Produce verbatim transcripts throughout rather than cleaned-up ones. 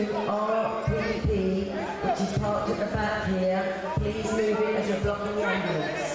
to R P P, which is parked at the back here. Please move it as you're blocking the ambulance.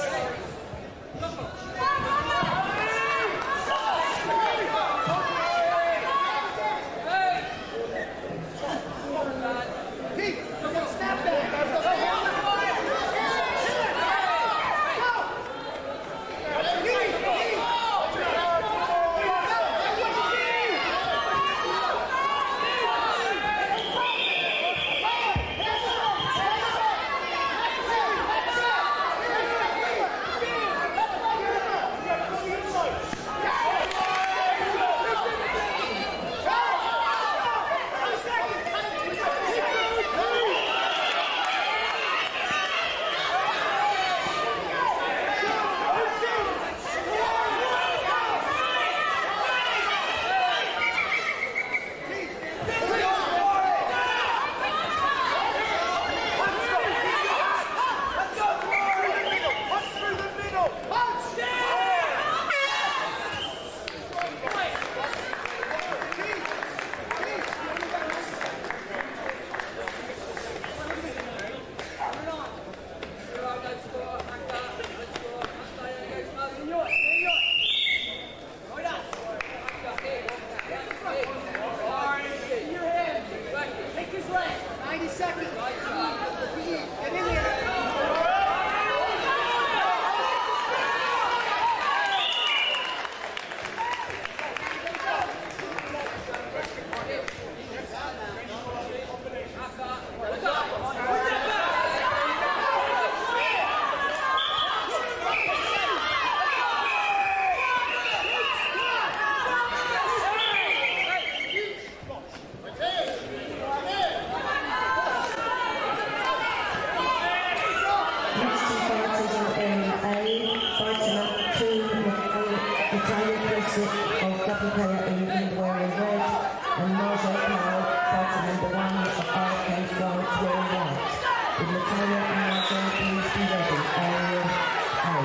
Of double player in England wearing red, and Marjo Powell, fighter number one of R F K France wearing white. With Natalia and Marjo, please be ready, area A.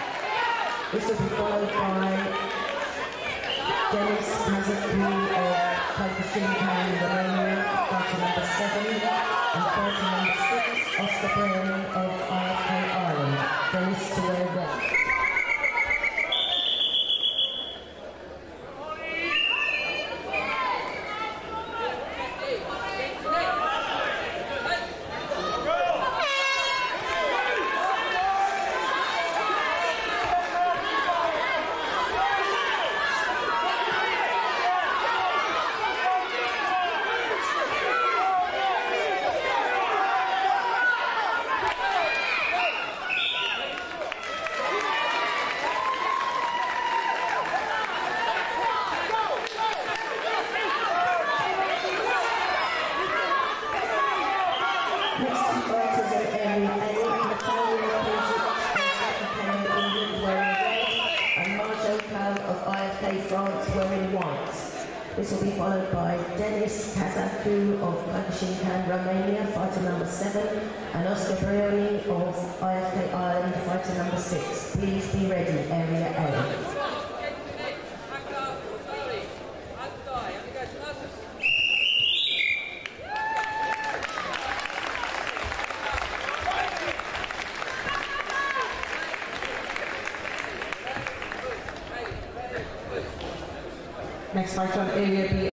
This will be followed by Dennis Kazaku of Pakistan Romania, fighter number seven, and fighter number six, Oscar Brown of R F K Ireland. Dennis to wear red. Of I F K France wearing white. This will be followed by Dennis Kazaku of Pakistan Romania, fighter number seven, and Oscar Brioni of I F K Ireland, fighter number six. Please be ready, area A. Next fight on area B.